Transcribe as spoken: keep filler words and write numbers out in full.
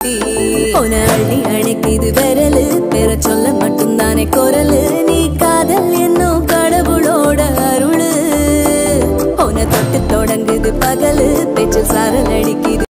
உன அள்ளி அணைக்குது விரலு பெற சொல்ல மட்டும் தானே குரலு நீ காதல் என்னும் கடவுளோட அருளு உன தொட்டு தொடங்குது பகலு பேச்சில் சாரல் அடிக்குது